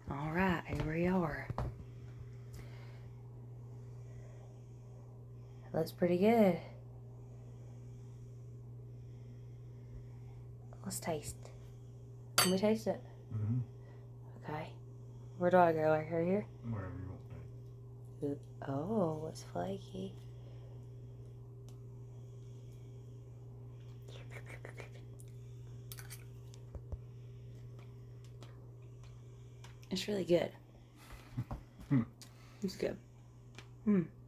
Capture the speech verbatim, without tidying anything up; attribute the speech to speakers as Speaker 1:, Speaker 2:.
Speaker 1: Alright, here we are. Looks pretty good. Let's taste. Can we taste it?
Speaker 2: Mm-hmm.
Speaker 1: Okay. Where do I go? Like right here?
Speaker 2: Wherever you want to.
Speaker 1: Oh, it's flaky. It's really good. It's good. Hmm.